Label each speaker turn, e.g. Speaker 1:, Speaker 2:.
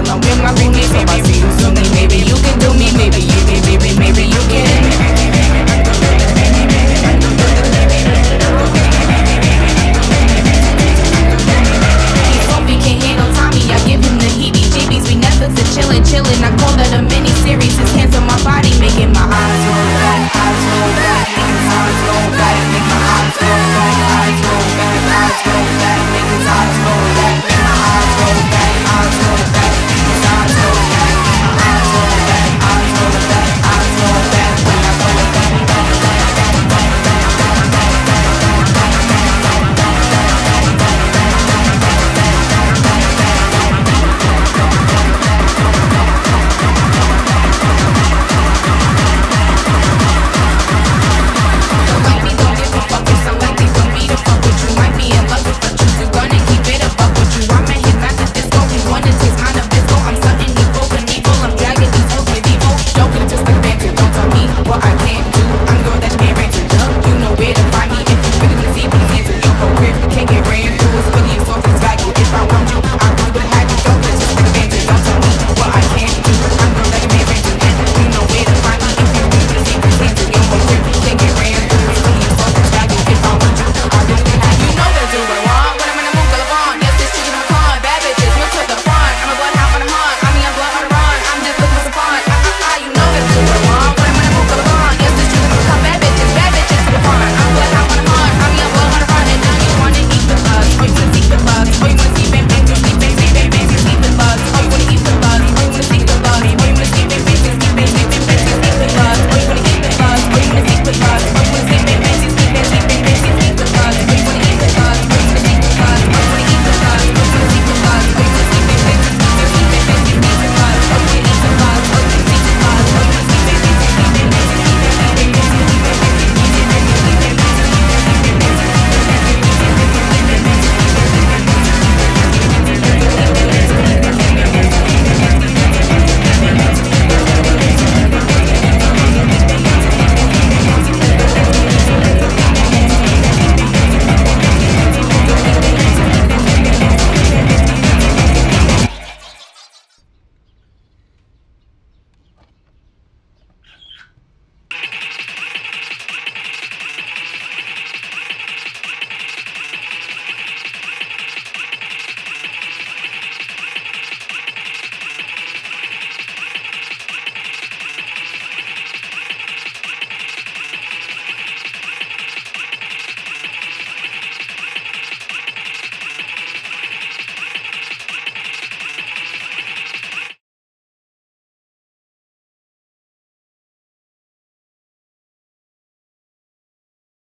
Speaker 1: along with my roommates. Hope I see you soon, and maybe you can do me. Maybe you can, maybe you can. He can't handle Tommy, I give him the heebie-jeebies. We Netflix and chillin'. I call that a mini-series. His hands on my body, making my eyes roll.